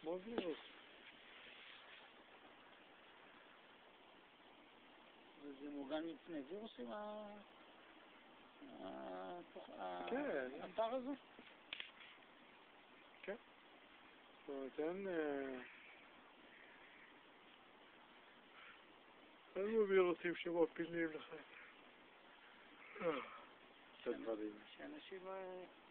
כמו וירוס. וזה מוגן מפני וירוסים, כן. האתר הזה? כן. זאת אומרת, אין לו וירוסים שמפילים לך את הדברים. שאנשים